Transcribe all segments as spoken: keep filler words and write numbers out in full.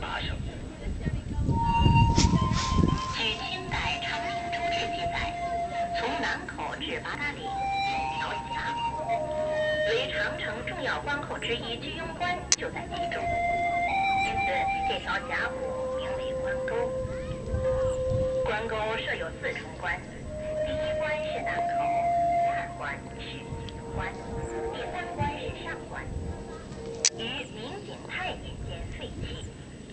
八省。据清代《长宁州志》记载，从南口至八达岭一条峡谷，为长城重要关口之一居庸关就在其中，因此这条峡谷名为关沟。关沟设有四重关，第一关是南口，第二关是居庸关，第三关是上关，于明景泰年间废弃。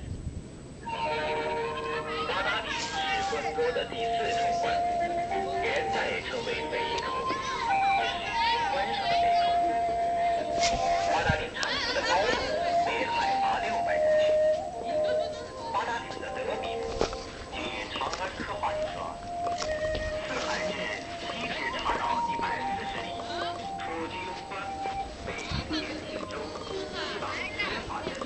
八达岭是关沟的第四重关，元代称为北口，也是军关上的北口。八达岭长城的高度为海拔六百多米。八达岭的得名，据《长安刻画》里说：四海至西至岔绕一百四十里，出居庸关，北连锦州，西往宣化镇，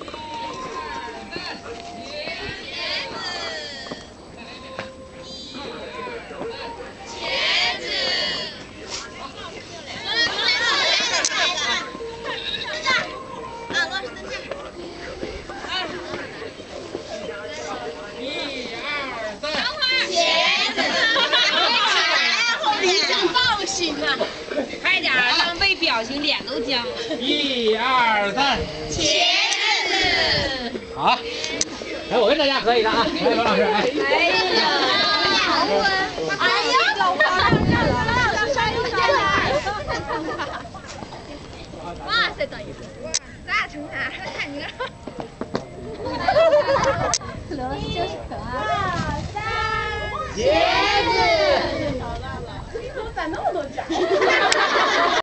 快点儿，他们被表情脸都僵了。 一二三， 茄子。 好，来，我跟大家可以的啊，来，罗老师，哎。 哎呀，好稳！哎呀，老黄，上山又上来。哇塞，等一下，咋成啥？看你这。乐就是可爱。二三，茄子。你怎么攒那么多奖？